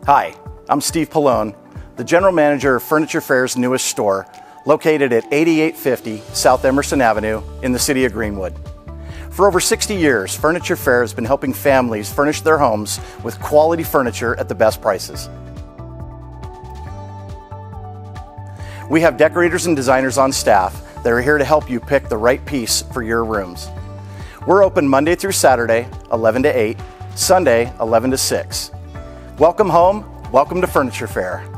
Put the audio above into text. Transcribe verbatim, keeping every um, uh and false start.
Hi, I'm Steve Pallone, the General Manager of Furniture Fair's newest store, located at eighty-eight fifty South Emerson Avenue in the city of Greenwood. For over sixty years, Furniture Fair has been helping families furnish their homes with quality furniture at the best prices. We have decorators and designers on staff that are here to help you pick the right piece for your rooms. We're open Monday through Saturday, eleven to eight, Sunday, eleven to six. Welcome home, welcome to Furniture Fair.